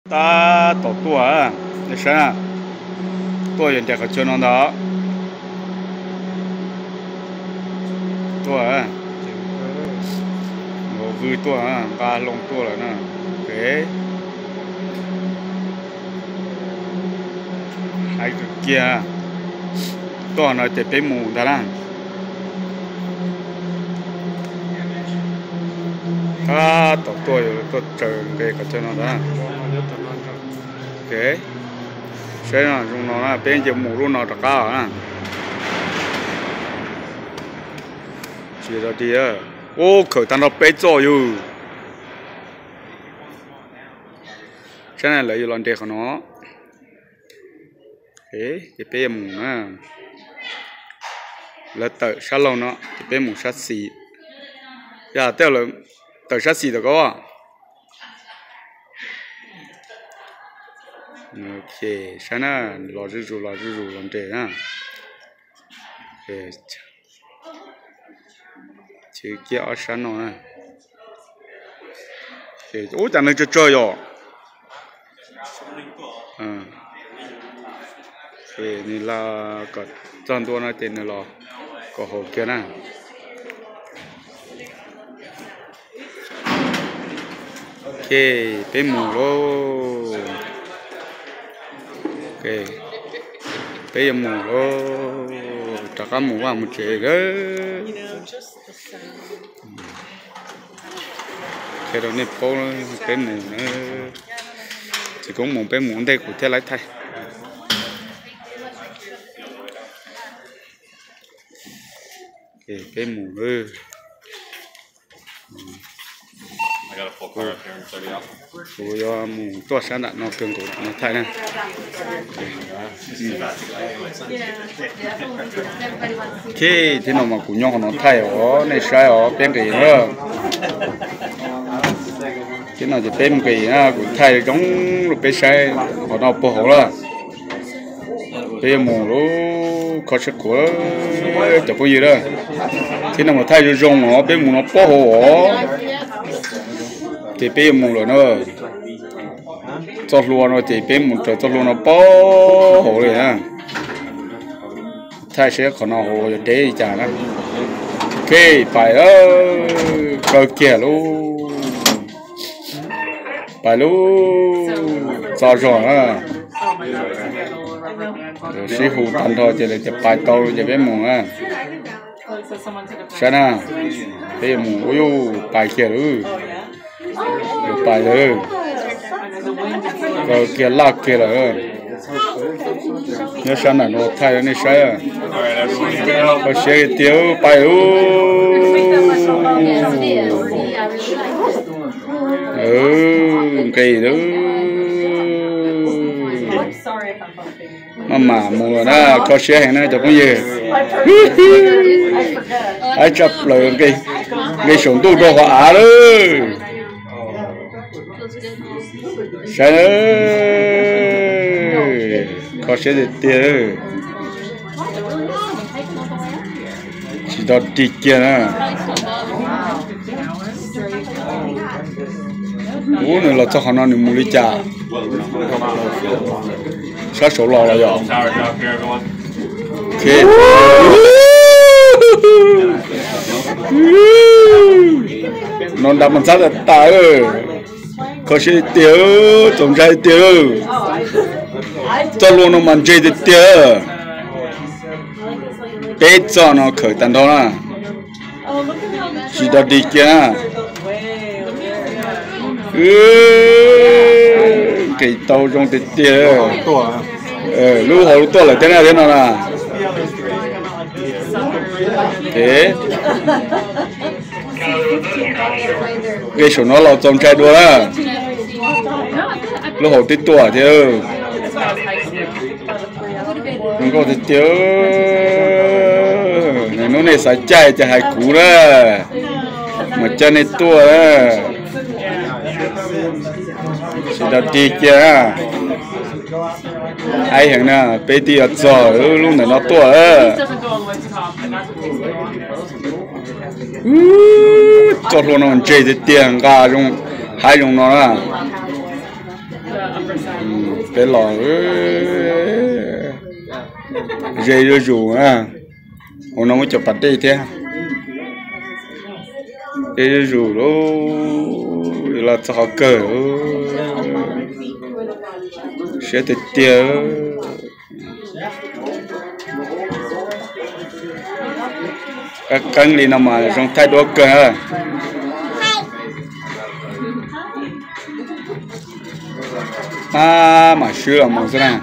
ta tổ tua để xem à tua hiện tại có chưa nó đó tua một vui tua ba lông tua rồi nè ok hai cái kia tua nó để bé mù đó là ta tổ tua tôi chờ cái có chưa nó đó ok thế là chúng nó là bên chịu mù luôn nó rất cao à chỉ là đi à ô khởi tăng nó bé cho you thế này lấy lần đẹp của nó thế cái bé mù à là tự sát lâu nó cái bé mù sát xì giờ theo là tự sát xì được không ạ ok sáng na lo rủ làm thế ha ok chỉ kia ở sáng nó nè ok ủa chẳng nên chơi rồi ok này là có toànตัวnó tên là có hồ kia nè ok bên mù luôn ok bây giờ mù lo chắc là mù vào một chế đó cái đó này bao cái mù nó chỉ có mù bên mù đây của thế lấy thay cái mù ơi I got a full car up here in 30 off. rồi mù to sáng đã nó cường của nó thay nè khi thì nó mà cũng nhau nó thay ở này sai ở bên cái nữa cái nào thì bên cái cũng thay giống lúc bên sai họ nó bỏ hổ là bên mù nó có sức của chả có gì đó khi nào mà thay rồi rong nó bên mù nó bỏ hổ thì bên mù rồi nó cho luôn rồi thì bên mù cho luôn nó bỏ hổ rồi ha thay sẽ còn nó hồ để trả đó ok phải cơ kia luôn phải luôn cho rồi á sĩ hữu thành thôi chỉ là chụp bài tàu chỉ biết mùng á xem nào bây mùng ôi bài kia luôn bài luôn cơ kia lạc kia rồi nhớ xem là nó thay nó sai à có xe tiêu bay cái đó mà mùa đó có xe hàng này cho cái gì ai chập lời cái sủng tu cho họ đó sai đó có xe để tiêu chỉ đọt đi kia nè ủa này là cho họ nói mua lý trà sát số lò là rồi ok nó đập mình sát là ta ơi có xe tiêu trồng trái tiêu cho luôn nó mình chơi tiêu bé cho nó khởi tận đó là chỉ đợt đi kia cái tàu trong cái tiêu lúc hồi lúc to là thế nào là thế cái số nó là trong trái đua á lúc hồi tít tuổi thì không có thì tiêu này nó này sai chạy cho hai cú đó mà chân này tua á chỉ là đi kia ai hàng nè bé đi ở chỗ lúc này nó tua á cho luôn nó chơi thì tiền cả dùng hai dùng nó là bé lò dây rồi rủ à hôm nó mới chụp bắt đây thế dây rồi rủ đó là sao cờ sẽ tự tiêu các cân đi nằm mà trong thay đổi cờ mà sure là mong sao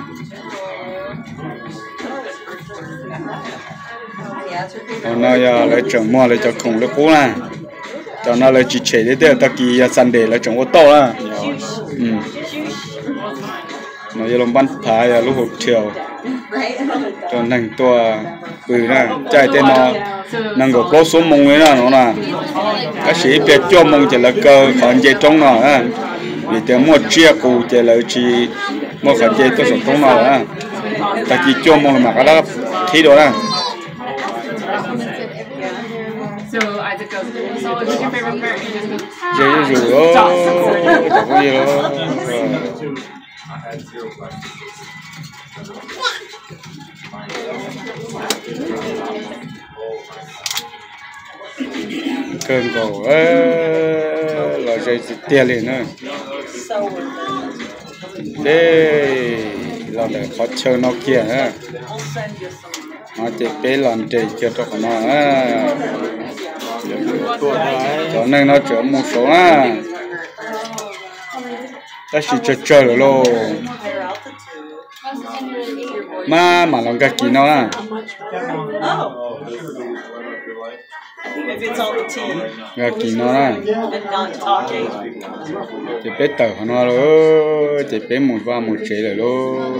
nó lại trồng mua lại cho khủng lại cũ nè cho nó lại chỉ chế để để ta kỳ Sunday lại trồng ô tô nè nó giờ làm bắn phá lúc hộp chiều cho năng tua nè chạy tên nó năng gộp lót xuống mông ấy nè nó nè các sĩ biết cho mông chỉ là cơ còn dây trong nó nè vì thế mua chia cụ chỉ là chỉ mua phần dây tôi sống trong nó nè ta chỉ cho mông mà cái đó khí đó nè dây rủ đó chẳng có gì đâu cơn cổ là dây tiền liền nữa đây là để khó chơi nó kia ha nó chỉ bé lần chỉ cho nó cho nên nó trở một số á ta chỉ chơi rồi luôn mà lòng cái gì nó à cái gì nó à chỉ biết tờ nó rồi chỉ biết một chế rồi luôn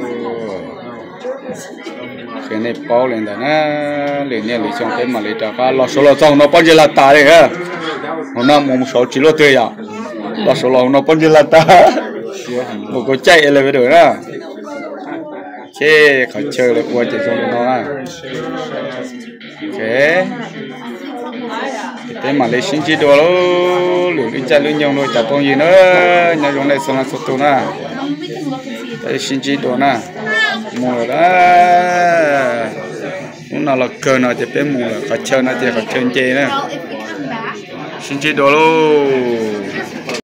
cái này bao lên đó nè lên này lấy xong cái mà lấy cho cái lò số lò xong nó bao nhiêu là ta đấy ha nó một số chỉ lò tươi à lò số lò nó bao nhiêu là ta một cái chạy là phải được đó chế khỏi chơi là qua chỉ xong nó à thế mà lấy sinh chi đồ luôn lười đi chơi lười nhau rồi chả còn gì nữa nhà trong này xong là sốt tu nè lấy sinh chi đồ nè mùa đó muốn nào là cờ nào thì bé mùa là khỏi chơi nào thì khỏi chơi chơi nè sinh chi đồ luôn